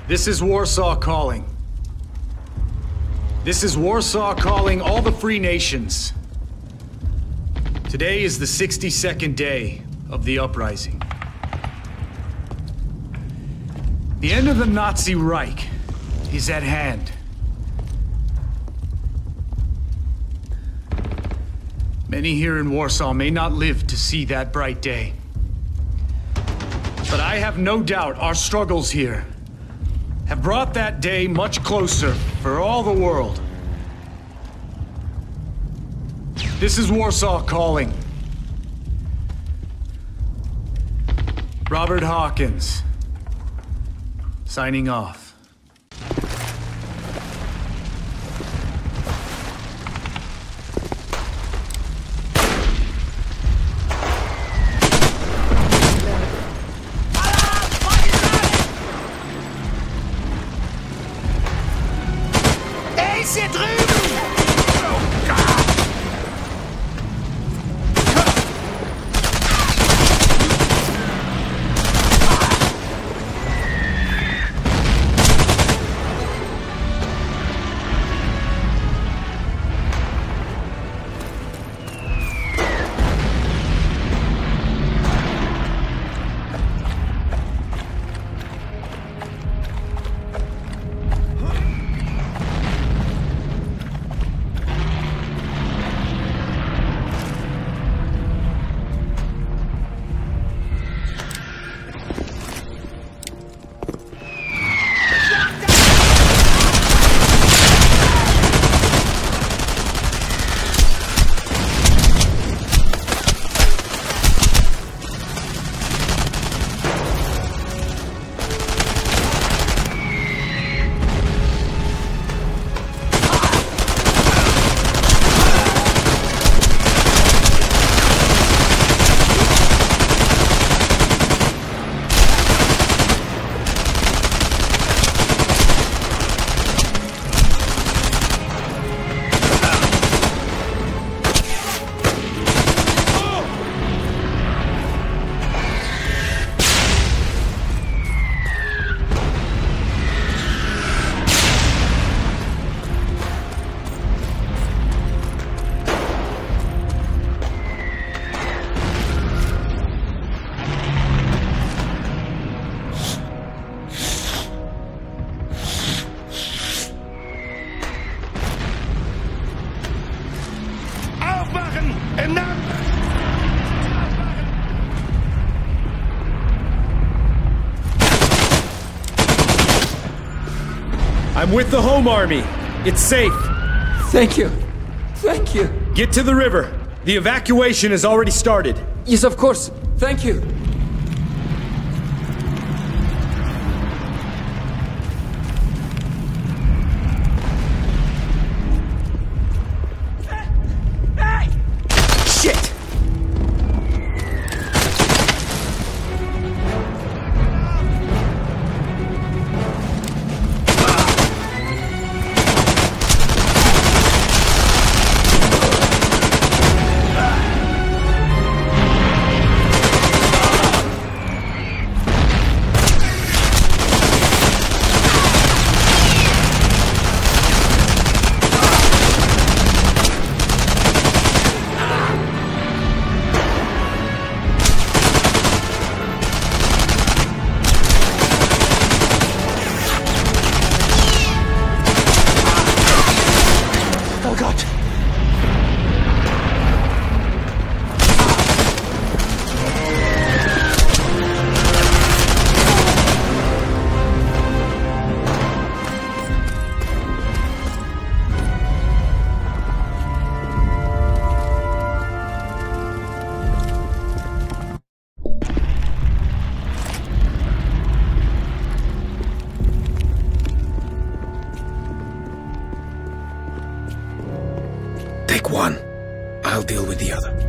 This is Warsaw calling. This is Warsaw calling all the free nations. Today is the 62nd day of the uprising. The end of the Nazi Reich is at hand. Many here in Warsaw may not live to see that bright day. But I have no doubt our struggles here have brought that day much closer for all the world. This is Warsaw calling. Robert Hawkins, signing off. Hier drüben! Oh Gott! I'm with the Home Army. It's safe. Thank you. Thank you. Get to the river. The evacuation has already started. Yes, of course. Thank you. Shit! Take one. I'll deal with the other.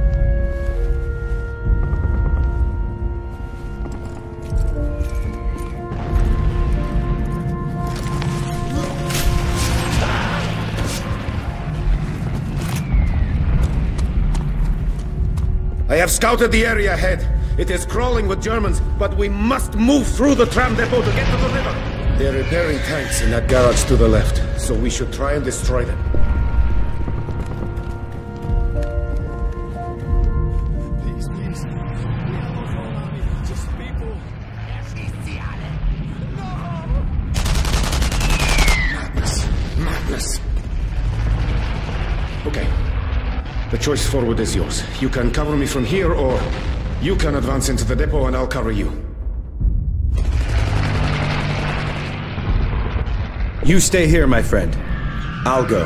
I have scouted the area ahead. It is crawling with Germans, but we must move through the tram depot to get to the river. They're repairing tanks in that garage to the left, so we should try and destroy them. Please, please. We have a whole army, just people. Madness. Okay. The choice forward is yours. You can cover me from here, or you can advance into the depot and I'll cover you. You stay here, my friend. I'll go.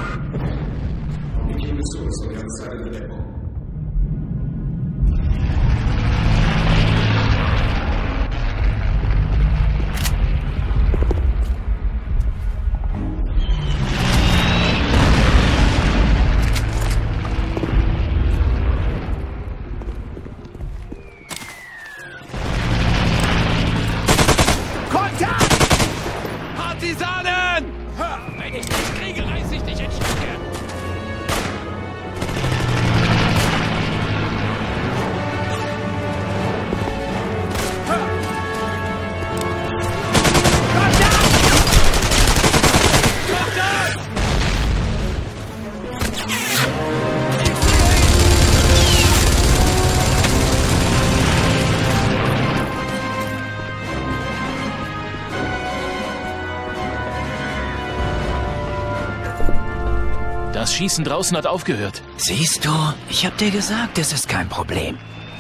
Partisanen! Wenn ich dich kriege, reiß ich dich in Stücke! Das Schießen draußen hat aufgehört. Siehst du? Ich hab dir gesagt, es ist kein Problem.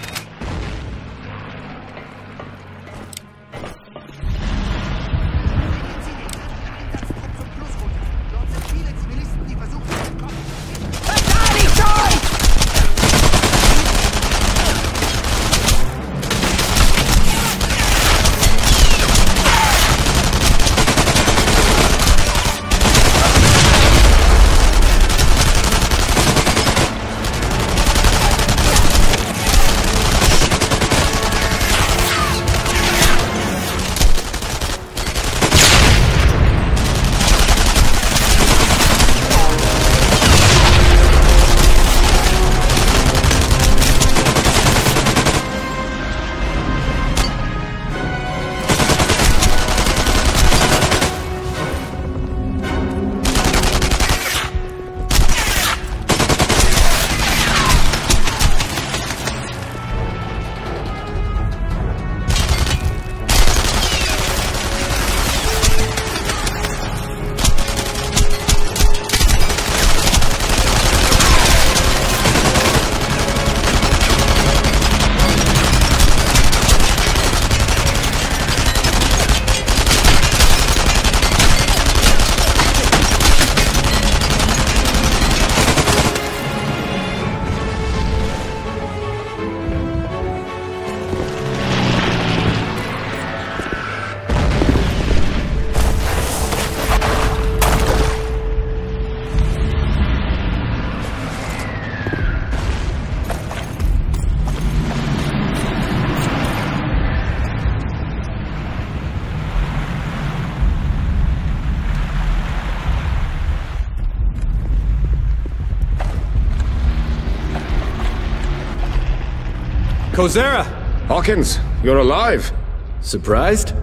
Kozera! Hawkins, you're alive. Surprised?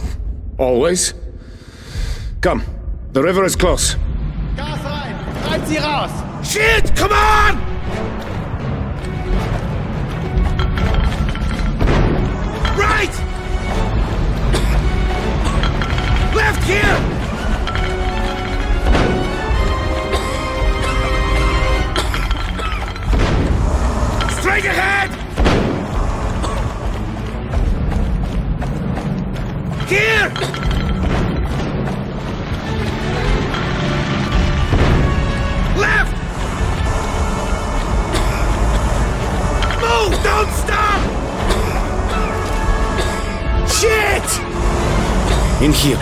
Always. Come, the river is close. Gas rein! Treibt sie raus! Shit, come on! Right! Left here! Straight ahead! Here! Left! Move! Don't stop! Shit! In here.